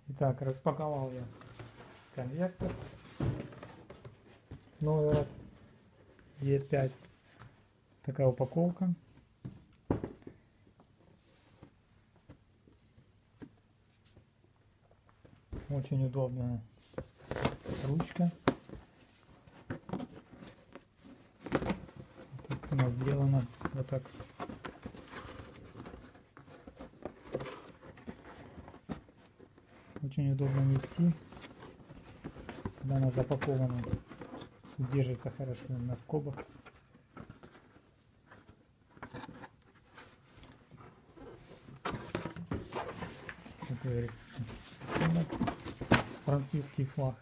Итак, распаковал я конвертер Новый E5. Такая упаковка. Очень удобная ручка. Так она сделана вот так. Очень удобно нести, когда она запакована. Держится хорошо на скобах. Такой французский флаг.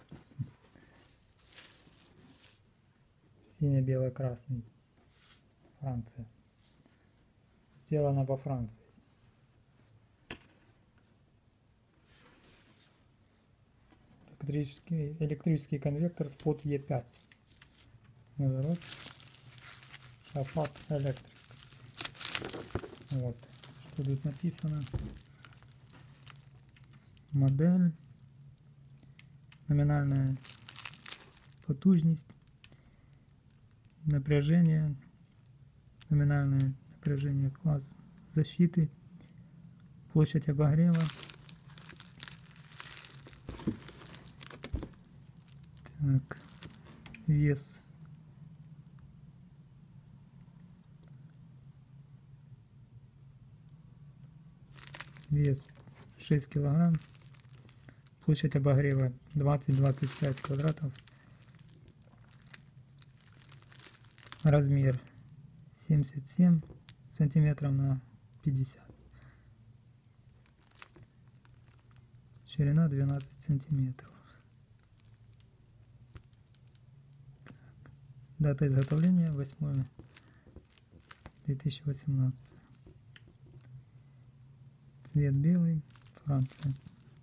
Сине-бело-красный. Франция. Сделано по Франции. Электрический конвектор Spot E5. Шафат Электрик. Вот. Что тут написано? Модель. Номинальная потужность. Напряжение. Номинальное напряжение, класс защиты. Площадь обогрева. Так. Вес. Вес 6 килограмм. Площадь обогрева 20-25 квадратов. Размер 77 сантиметров на 50. Ширина 12 сантиметров. Так. Дата изготовления 8/2018. Цвет белый. Франция.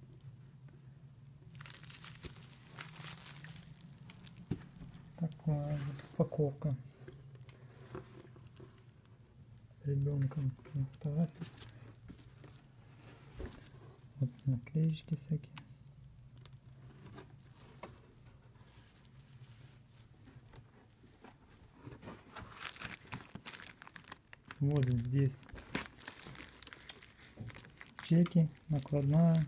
Такая вот упаковка с ребенком. Фотографии. Вот наклеечки всякие. Вот здесь чеки, накладная.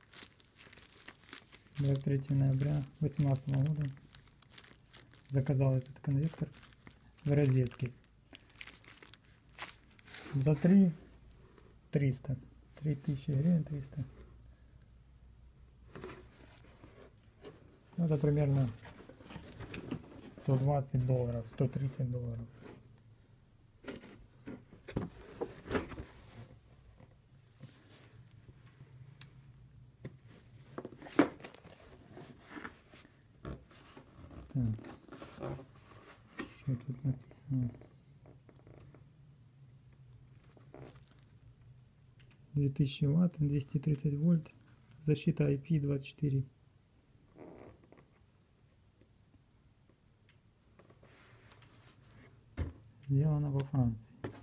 23 ноября 2018 года. Заказал этот конвектор в розетке. За 300. 3000 гривен 300. Это примерно $120, $130. Так, что тут написано? 2000 Вт, 230 вольт, защита IP24. Сделано во Франции.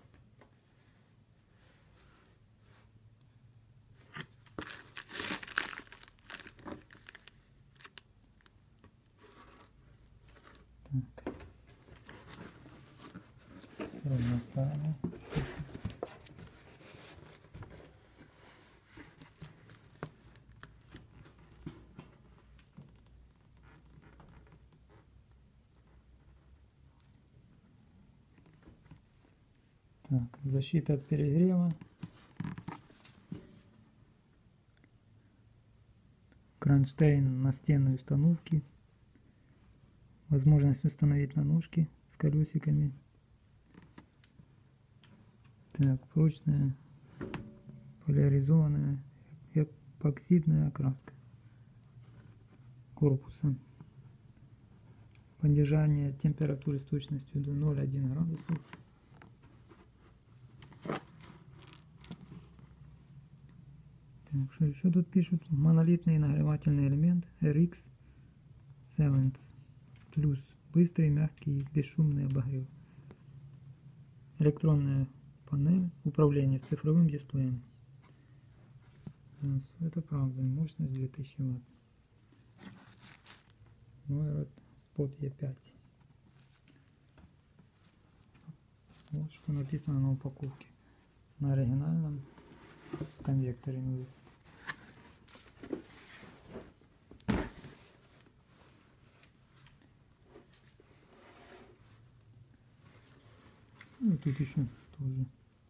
Так. С ровной стороны. Так, защита от перегрева. Кронштейн настенной установки. Возможность установить на ножки с колесиками. Так, прочная поляризованная эпоксидная окраска корпуса. Понижение температуры с точностью до 0,1 градусов. Так, что еще тут пишут? Монолитный нагревательный элемент RX Silence плюс быстрый, мягкий, бесшумный обогрев. Электронная панель управления с цифровым дисплеем. у нас. Это правда. Мощность 2000 Вт. Noirat Spot E5. Вот что написано на упаковке. На оригинальном конвекторе. Ну, тут еще тоже.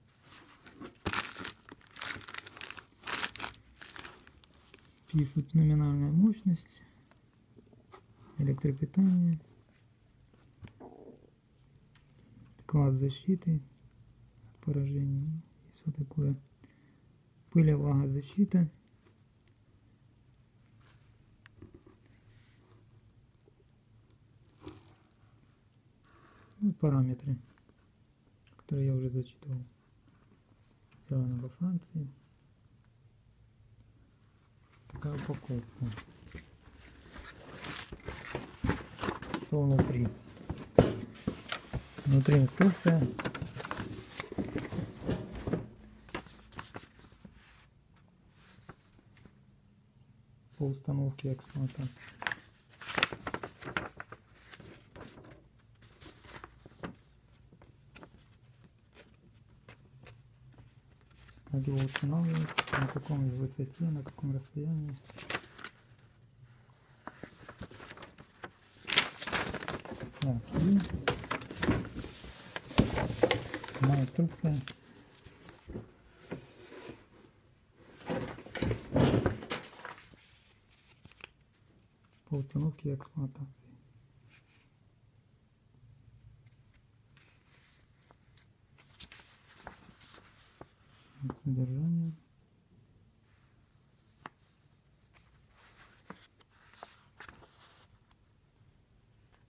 Пишут номинальная мощность, электропитание, класс защиты от поражений и все такое. Пыль, влага, защита. Ну, параметры, которые я уже зачитывал. Сделано во Франции. Такая упаковка. Что внутри? Внутри инструкция. По установке и эксплуатации. Как его устанавливать, на каком высоте, на каком расстоянии. Так, и сама инструкция. По установке и эксплуатации.